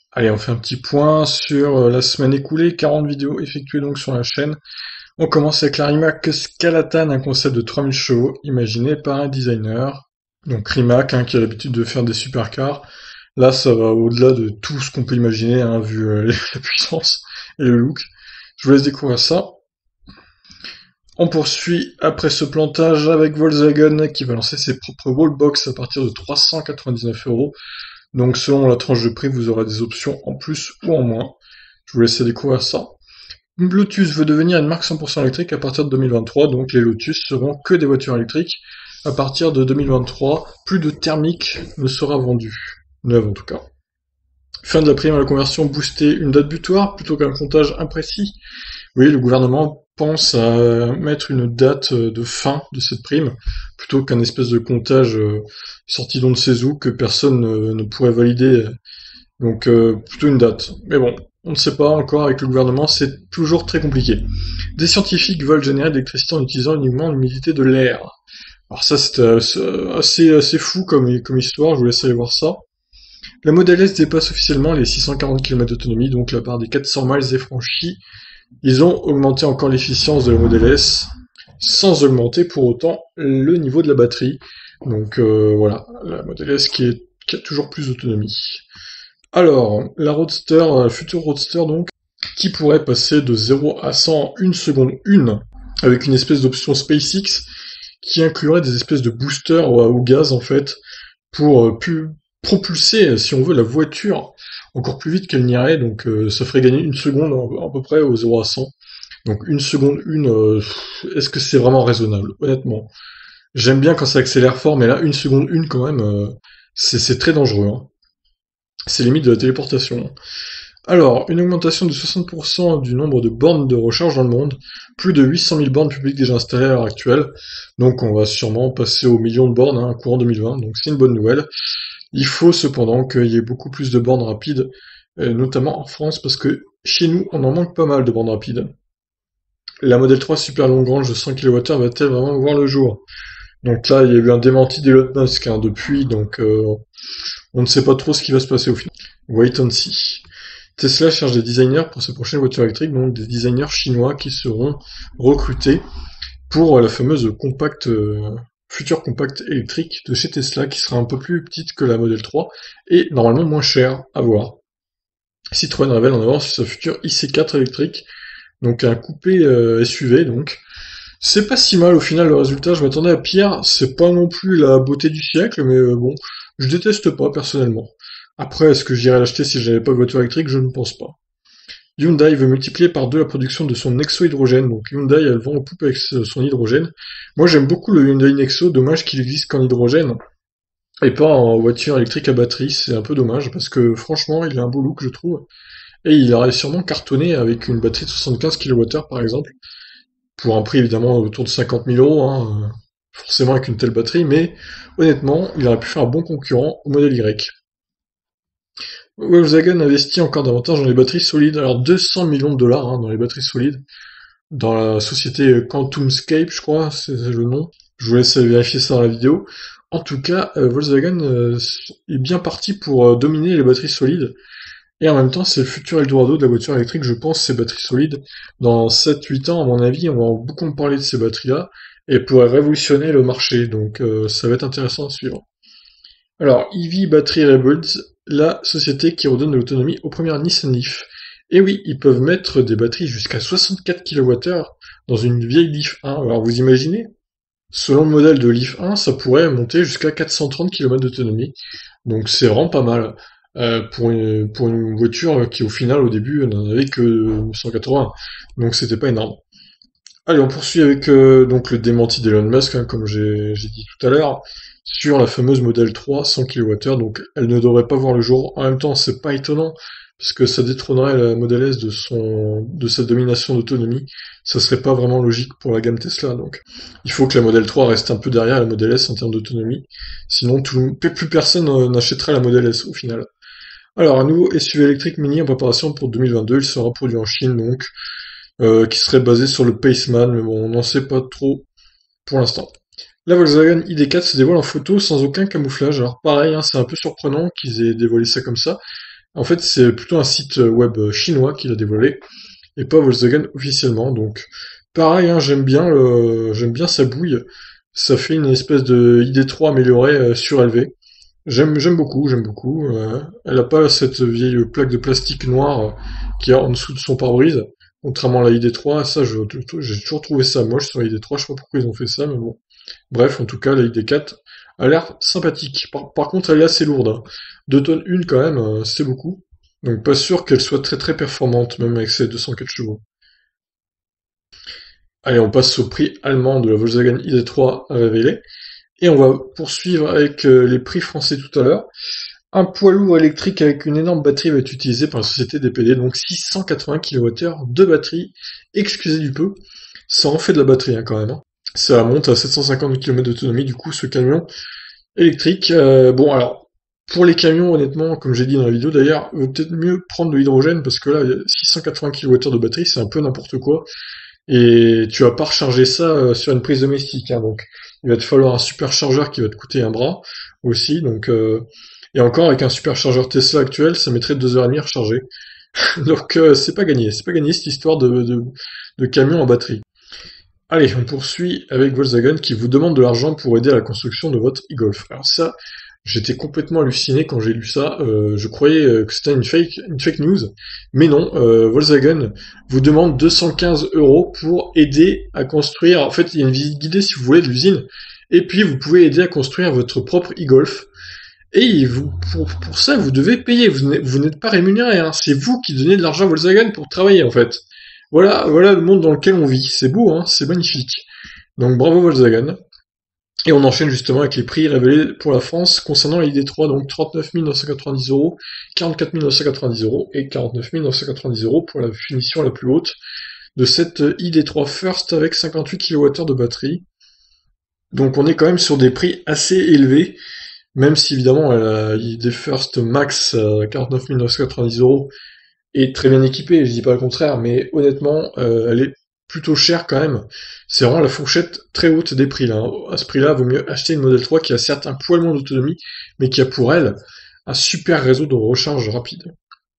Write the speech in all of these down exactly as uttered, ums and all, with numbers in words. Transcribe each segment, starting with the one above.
Allez, on fait un petit point sur euh, la semaine écoulée, quarante vidéos effectuées donc sur la chaîne. On commence avec la Rimac Skalatan, un concept de trois mille chevaux, imaginé par un designer. Donc Rimac, hein, qui a l'habitude de faire des supercars. Là, ça va au-delà de tout ce qu'on peut imaginer, hein, vu euh, la puissance et le look. Je vous laisse découvrir ça. On poursuit après ce plantage avec Volkswagen, qui va lancer ses propres wallbox à partir de trois cent quatre-vingt-dix-neuf euros. Donc selon la tranche de prix, vous aurez des options en plus ou en moins. Je vous laisse découvrir ça. Lotus veut devenir une marque cent pour cent électrique à partir de deux mille vingt-trois, donc les Lotus seront que des voitures électriques. À partir de deux mille vingt-trois, plus de thermique ne sera vendu. Neuve en tout cas. Fin de la prime à la conversion boostée, une date butoir plutôt qu'un comptage imprécis. Oui, le gouvernement pense à mettre une date de fin de cette prime, plutôt qu'un espèce de comptage euh, sorti d'on ne sait où que personne ne, ne pourrait valider. Donc euh, plutôt une date. Mais bon, on ne sait pas encore avec le gouvernement, c'est toujours très compliqué. Des scientifiques veulent générer de l'électricité en utilisant uniquement l'humidité de l'air. Alors ça c'est euh, assez, assez fou comme, comme histoire, je vous laisse aller voir ça. La Model S dépasse officiellement les six cent quarante kilomètres d'autonomie, donc la part des quatre cents miles est franchie. Ils ont augmenté encore l'efficience de la Model S, sans augmenter pour autant le niveau de la batterie. Donc euh, voilà, la Model S qui, est, qui a toujours plus d'autonomie. Alors, la Roadster, la future Roadster donc, qui pourrait passer de zéro à cent en une seconde une, avec une espèce d'option SpaceX qui inclurait des espèces de boosters au gaz en fait, pour euh, pu propulser, si on veut, la voiture encore plus vite qu'elle n'irait, donc euh, ça ferait gagner une seconde à peu près au zéro à cent. Donc une seconde une, euh, est-ce que c'est vraiment raisonnable, honnêtement? J'aime bien quand ça accélère fort, mais là, une seconde une quand même, euh, c'est très dangereux. Hein. C'est limite de la téléportation. Alors, une augmentation de soixante pour cent du nombre de bornes de recharge dans le monde, plus de huit cent mille bornes publiques déjà installées à l'heure actuelle, donc on va sûrement passer aux millions de bornes hein, courant deux mille vingt, donc c'est une bonne nouvelle. Il faut cependant qu'il y ait beaucoup plus de bornes rapides, euh, notamment en France, parce que chez nous, on en manque pas mal de bornes rapides. La Model trois Super Long Range de cent kilowattheures va-t-elle vraiment voir le jour? Donc là, il y a eu un démenti d'Elon Musk hein, depuis, donc euh, on ne sait pas trop ce qui va se passer au final. Wait and see. Tesla cherche des designers pour sa prochaine voiture électrique, donc des designers chinois qui seront recrutés pour la fameuse compact, euh, future compacte électrique de chez Tesla, qui sera un peu plus petite que la Model trois, et normalement moins chère, à voir. Citroën révèle en avance sa future I C quatre électrique, donc un coupé euh, S U V, donc. C'est pas si mal au final le résultat, je m'attendais à pire, c'est pas non plus la beauté du siècle, mais euh, bon, je déteste pas personnellement. Après, est-ce que j'irais l'acheter si j'avais pas de voiture électrique? Je ne pense pas. Hyundai veut multiplier par deux la production de son Nexo hydrogène. Donc Hyundai, elle vend en poupe avec son hydrogène. Moi, j'aime beaucoup le Hyundai Nexo. Dommage qu'il existe qu'en hydrogène et pas en voiture électrique à batterie. C'est un peu dommage parce que franchement, il a un beau look, je trouve. Et il aurait sûrement cartonné avec une batterie de soixante-quinze kilowattheures par exemple, pour un prix évidemment autour de cinquante mille euros, hein, forcément avec une telle batterie. Mais honnêtement, il aurait pu faire un bon concurrent au modèle Y. Volkswagen investit encore davantage dans les batteries solides. Alors deux cents millions de dollars hein, dans les batteries solides. Dans la société QuantumScape, je crois, c'est le nom. Je vous laisse vérifier ça dans la vidéo. En tout cas, euh, Volkswagen euh, est bien parti pour euh, dominer les batteries solides. Et en même temps, c'est le futur Eldorado de la voiture électrique, je pense, ces batteries solides. Dans sept huit ans, à mon avis, on va beaucoup me parler de ces batteries-là, et pourraient révolutionner le marché. Donc euh, ça va être intéressant à suivre. Alors, E V Battery Rebuilds, la société qui redonne de l'autonomie aux premières Nissan Leaf. Et oui, ils peuvent mettre des batteries jusqu'à soixante-quatre kilowattheures dans une vieille Leaf un. Alors vous imaginez? Selon le modèle de Leaf un, ça pourrait monter jusqu'à quatre cent trente kilomètres d'autonomie. Donc c'est vraiment pas mal. Euh, pour, une, pour une voiture qui au final au début n'en avait que cent quatre-vingts. Donc c'était pas énorme. Allez, on poursuit avec euh, donc le démenti d'Elon Musk, hein, comme j'ai j'ai dit tout à l'heure, sur la fameuse Model trois cent kilowattheures. Donc elle ne devrait pas voir le jour. En même temps, c'est pas étonnant, puisque ça détrônerait la Model S de son de sa domination d'autonomie. Ça serait pas vraiment logique pour la gamme Tesla. Donc il faut que la Model trois reste un peu derrière la Model S en termes d'autonomie. Sinon, tout, plus personne euh, n'achèterait la Model S au final. Alors, un nouveau S U V électrique mini en préparation pour deux mille vingt-deux. Il sera produit en Chine, donc euh, qui serait basé sur le Paceman, mais bon, on n'en sait pas trop pour l'instant. La Volkswagen I D quatre se dévoile en photo sans aucun camouflage. Alors pareil, hein, c'est un peu surprenant qu'ils aient dévoilé ça comme ça, En fait, c'est plutôt un site web chinois qui l'a dévoilé, et pas Volkswagen officiellement. Donc, pareil, hein, j'aime bien le, j'aime bien sa bouille. Ça fait une espèce de I D trois améliorée, euh, surélevée. J'aime, j'aime beaucoup, j'aime beaucoup. Euh, elle a pas cette vieille plaque de plastique noire euh, qu'il y a en dessous de son pare-brise, contrairement à la I D trois. Ça, je, j'ai toujours trouvé ça moche sur la I D trois. Je sais pas pourquoi ils ont fait ça, mais bon. Bref, en tout cas, la I D quatre a l'air sympathique. Par, par contre, elle est assez lourde, hein. deux tonnes une quand même, euh, c'est beaucoup. Donc pas sûr qu'elle soit très très performante, même avec ses deux cent quatre chevaux. Allez, on passe au prix allemand de la Volkswagen I D trois à révéler. Et on va poursuivre avec euh, les prix français tout à l'heure. Un poids lourd électrique avec une énorme batterie va être utilisé par la société D P D, donc six cent quatre-vingts kilowattheures de batterie, excusez du peu, ça en fait de la batterie hein, quand même. Hein. Ça monte à sept cent cinquante kilomètres d'autonomie, du coup, ce camion électrique. Euh, bon, alors, pour les camions, honnêtement, comme j'ai dit dans la vidéo d'ailleurs, il vaut peut-être mieux prendre de l'hydrogène, parce que là, six cent quatre-vingts kilowattheures de batterie, c'est un peu n'importe quoi, et tu vas pas recharger ça euh, sur une prise domestique, hein, donc il va te falloir un superchargeur qui va te coûter un bras, aussi, donc... Euh, et encore, avec un superchargeur Tesla actuel, ça mettrait deux heures trente à recharger. Donc euh, c'est pas gagné, c'est pas gagné cette histoire de, de, de camion en batterie. Allez, on poursuit avec Volkswagen qui vous demande de l'argent pour aider à la construction de votre e-Golf. Alors ça, j'étais complètement halluciné quand j'ai lu ça. Euh, je croyais euh, que c'était une fake, une fake news, mais non. Euh, Volkswagen vous demande deux cent quinze euros pour aider à construire. En fait, il y a une visite guidée si vous voulez de l'usine, et puis vous pouvez aider à construire votre propre e-Golf. Et vous, pour, pour ça, vous devez payer. Vous n'êtes, vous n'êtes pas rémunéré. Hein. C'est vous qui donnez de l'argent à Volkswagen pour travailler, en fait. Voilà, voilà le monde dans lequel on vit. C'est beau, hein, c'est magnifique. Donc bravo Volkswagen. Et on enchaîne justement avec les prix révélés pour la France concernant la I D trois, donc trente-neuf mille neuf cent quatre-vingt-dix euros, quarante-quatre mille neuf cent quatre-vingt-dix euros et quarante-neuf mille neuf cent quatre-vingt-dix euros pour la finition la plus haute de cette I D trois First avec cinquante-huit kilowattheures de batterie. Donc on est quand même sur des prix assez élevés. Même si évidemment la I D First Max à quarante-neuf mille neuf cent quatre-vingt-dix euros est très bien équipée, je dis pas le contraire, mais honnêtement, euh, elle est plutôt chère quand même. C'est vraiment la fourchette très haute des prix là. Hein. À ce prix-là, vaut mieux acheter une Model trois qui a certes un poil moins d'autonomie, mais qui a pour elle un super réseau de recharge rapide.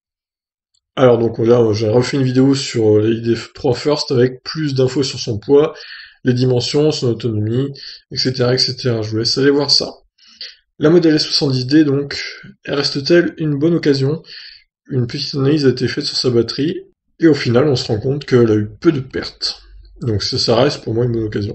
Alors donc là, j'ai refait une vidéo sur la I D trois First avec plus d'infos sur son poids, les dimensions, son autonomie, et cetera, et cetera. Je vous laisse aller voir ça. La Model S soixante-dix D, donc, reste-t-elle une bonne occasion? Une petite analyse a été faite sur sa batterie, et au final, on se rend compte qu'elle a eu peu de pertes. Donc ça, ça reste pour moi une bonne occasion.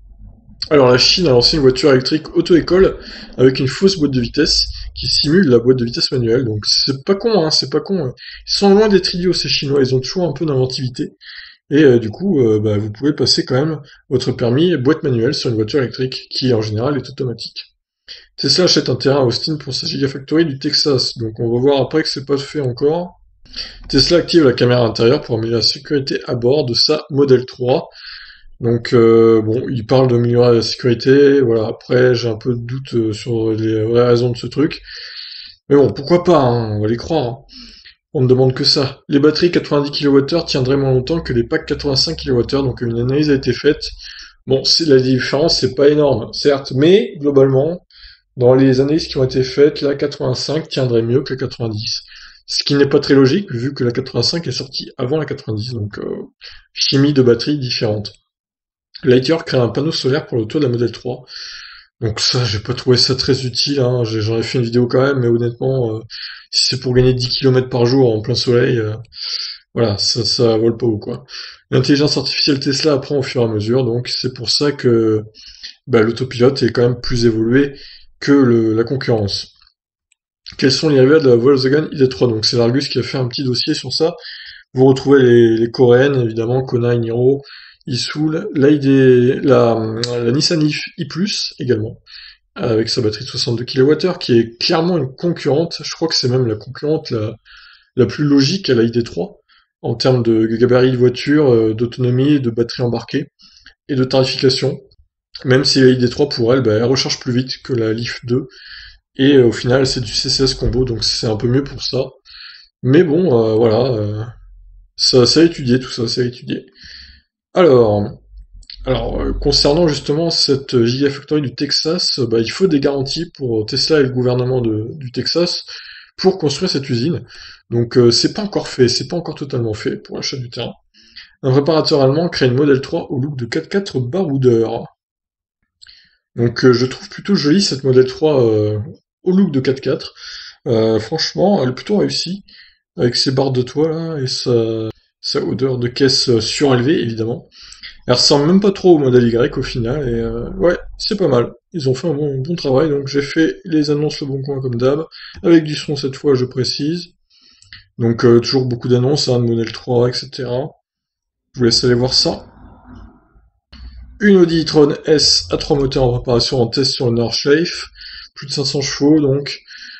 Alors la Chine a lancé une voiture électrique auto-école avec une fausse boîte de vitesse qui simule la boîte de vitesse manuelle. Donc c'est pas con, hein, c'est pas con. Ils sont loin d'être idiots ces Chinois, ils ont toujours un peu d'inventivité. Et euh, du coup, euh, bah, vous pouvez passer quand même votre permis boîte manuelle sur une voiture électrique qui en général est automatique. Tesla achète un terrain à Austin pour sa Gigafactory du Texas, donc on va voir après que c'est pas fait encore. Tesla active la caméra intérieure pour améliorer la sécurité à bord de sa Model trois. Donc euh, bon, il parle d'améliorer la sécurité, voilà, après j'ai un peu de doute euh, sur les vraies raisons de ce truc. Mais bon, pourquoi pas, hein, on va les croire. Hein. On ne demande que ça. Les batteries quatre-vingt-dix kilowattheures tiendraient moins longtemps que les packs quatre-vingt-cinq kilowattheures, donc une analyse a été faite. Bon, c'est, la différence, c'est pas énorme, certes, mais globalement, dans les analyses qui ont été faites, la quatre-vingt-cinq tiendrait mieux que la quatre-vingt-dix. Ce qui n'est pas très logique, vu que la quatre-vingt-cinq est sortie avant la quatre-vingt-dix, donc euh, chimie de batterie différente. Lightyear crée un panneau solaire pour le toit de la Model trois. Donc ça, j'ai pas trouvé ça très utile, hein. J'en ai fait une vidéo quand même, mais honnêtement, euh, si c'est pour gagner dix kilomètres par jour en plein soleil, euh, voilà, ça, ça vole pas haut, quoi. L'intelligence artificielle Tesla apprend au fur et à mesure, donc c'est pour ça que bah, l'autopilote est quand même plus évolué que le, la concurrence. Quels sont les rivales de la Volkswagen I D trois? Donc c'est l'Argus qui a fait un petit dossier sur ça. Vous retrouvez les, les coréennes, évidemment, Kona, Niro, Isoul, la, I D, la, la Nissan Leaf i plus, également, avec sa batterie de soixante-deux kilowattheures, qui est clairement une concurrente, je crois que c'est même la concurrente la, la plus logique à la I D trois, en termes de gabarit de voiture, euh, d'autonomie, de batterie embarquée, et de tarification. Même si la I D trois, pour elle, bah, elle recharge plus vite que la Leaf deux, et euh, au final, c'est du C C S combo, donc c'est un peu mieux pour ça. Mais bon, euh, voilà, euh, ça, ça a étudié, tout ça, ça a étudié. Alors, alors euh, concernant justement cette Gigafactory du Texas, bah, il faut des garanties pour Tesla et le gouvernement de, du Texas pour construire cette usine. Donc euh, c'est pas encore fait, c'est pas encore totalement fait pour l'achat du terrain. Un préparateur allemand crée une Model trois au look de quatre-quatre baroudeur. Donc euh, je trouve plutôt jolie cette Model trois euh, au look de quatre-quatre. Euh, franchement, elle est plutôt réussie, avec ses barres de toit là, et sa, sa odeur de caisse euh, surélevée évidemment. Elle ressemble même pas trop au modèle Y au final, et euh, ouais, c'est pas mal. Ils ont fait un bon, bon travail, donc j'ai fait les annonces Le Bon Coin comme d'hab, avec du son cette fois, je précise. Donc euh, toujours beaucoup d'annonces, hein, de Model trois, et cetera. Je vous laisse aller voir ça. Une Audi e-tron S à trois moteurs en préparation en test sur le Nordschleife. Plus de cinq cents chevaux, donc.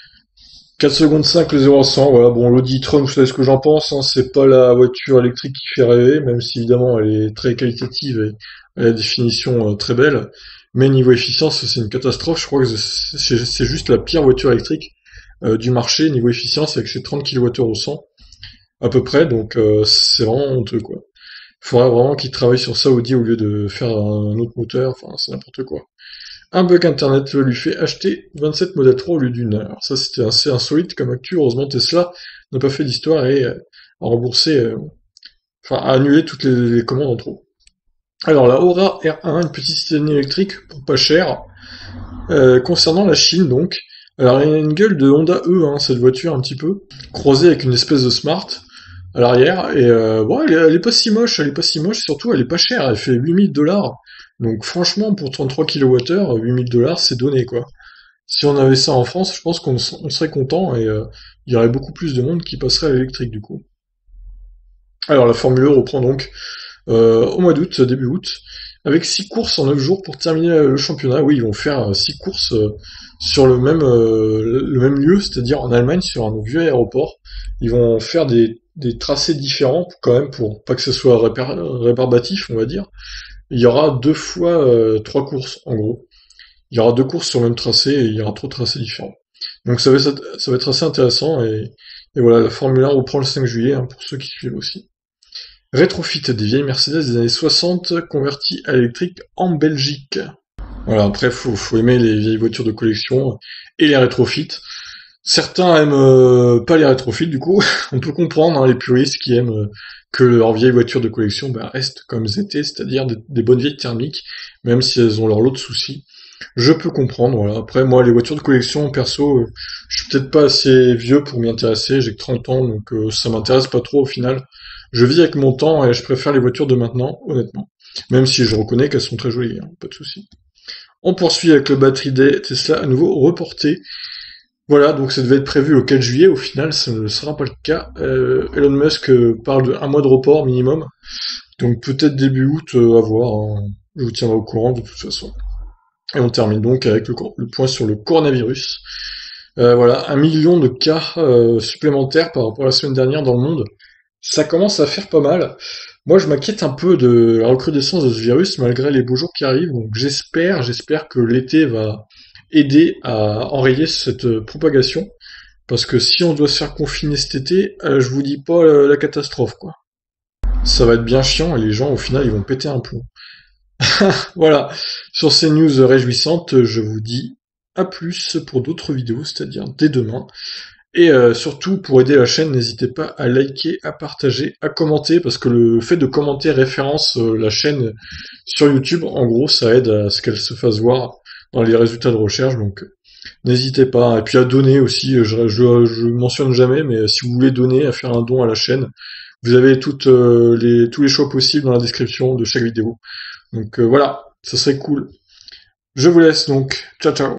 quatre secondes cinq le zéro à cent, voilà. Bon, l'Audi e-tron, vous savez ce que j'en pense, hein, c'est pas la voiture électrique qui fait rêver, même si évidemment elle est très qualitative et elle a la définition euh, très belle. Mais niveau efficience, c'est une catastrophe. Je crois que c'est c'est juste la pire voiture électrique euh, du marché niveau efficience avec ses trente kilowattheures au cent à peu près, donc euh, c'est vraiment honteux quoi. Il faudrait vraiment qu'ils travaillent sur ça Audi au lieu de faire un autre moteur, enfin c'est n'importe quoi. Un bug internet lui fait acheter vingt-sept Model trois au lieu d'une. Alors ça c'était assez insolite comme actu, heureusement Tesla n'a pas fait d'histoire et euh, a remboursé, euh, enfin a annulé toutes les, les commandes en trop. Alors la Aura R un, une petite citadine électrique pour pas cher. Euh, concernant la Chine donc, alors il y a une gueule de Honda E, hein, cette voiture un petit peu, croisée avec une espèce de Smart à l'arrière, et euh, bon, elle est, elle est pas si moche, elle est pas si moche, surtout elle est pas chère, elle fait huit mille dollars. Donc franchement, pour trente-trois kilowattheures, huit mille dollars, c'est donné quoi. Si on avait ça en France, je pense qu'on on serait content et euh, il y aurait beaucoup plus de monde qui passerait à l'électrique du coup. Alors la Formule un reprend donc euh, au mois d'août, début août, avec six courses en neuf jours pour terminer le championnat. Oui, ils vont faire euh, six courses euh, sur le même euh, le même lieu, c'est-à-dire en Allemagne sur un vieux aéroport. Ils vont faire des, des tracés différents quand même pour pas que ce soit répar- rébarbatif, on va dire. Il y aura deux fois euh, trois courses en gros. Il y aura deux courses sur le même tracé et il y aura trois tracés différents. Donc ça va être, ça va être assez intéressant et, et voilà, la Formule un reprend le cinq juillet hein, pour ceux qui suivent aussi. Rétrofit des vieilles Mercedes des années soixante converties à l'électrique en Belgique. Voilà, après faut, faut aimer les vieilles voitures de collection et les rétrofits. Certains aiment euh, pas les rétrofits du coup, on peut comprendre hein, les puristes qui aiment euh, que leurs vieilles voitures de collection bah, restent comme elles étaient, c'est-à-dire des, des bonnes vieilles thermiques, même si elles ont leur lot de soucis. Je peux comprendre, voilà. Après, moi, les voitures de collection, perso, euh, je suis peut-être pas assez vieux pour m'y intéresser, j'ai que trente ans, donc euh, ça m'intéresse pas trop au final. Je vis avec mon temps et je préfère les voitures de maintenant, honnêtement. Même si je reconnais qu'elles sont très jolies, hein, pas de souci. On poursuit avec le Battery Day Tesla à nouveau reporté. Voilà, donc ça devait être prévu le quatre juillet, au final ça ne sera pas le cas. Euh, Elon Musk euh, parle d'un mois de report minimum, donc peut-être début août, euh, à voir, hein. Je vous tiendrai au courant de toute façon. Et on termine donc avec le, le point sur le coronavirus. Euh, voilà, un million de cas euh, supplémentaires par rapport à la semaine dernière dans le monde. Ça commence à faire pas mal. Moi, je m'inquiète un peu de la recrudescence de ce virus malgré les beaux jours qui arrivent. Donc, j'espère, j'espère que l'été va aider à enrayer cette euh, propagation. Parce que si on doit se faire confiner cet été, euh, je vous dis pas la, la catastrophe, quoi. Ça va être bien chiant et les gens, au final, ils vont péter un plomb. Voilà. Sur ces news réjouissantes, je vous dis à plus pour d'autres vidéos, c'est-à-dire dès demain. Et euh, surtout, pour aider la chaîne, n'hésitez pas à liker, à partager, à commenter, parce que le fait de commenter référence euh, la chaîne sur YouTube, en gros, ça aide à ce qu'elle se fasse voir dans les résultats de recherche, donc euh, n'hésitez pas. Et puis à donner aussi, je, je, je mentionne jamais, mais si vous voulez donner, à faire un don à la chaîne, vous avez toutes euh, les, tous les choix possibles dans la description de chaque vidéo. Donc euh, voilà, ça serait cool. Je vous laisse donc, ciao ciao.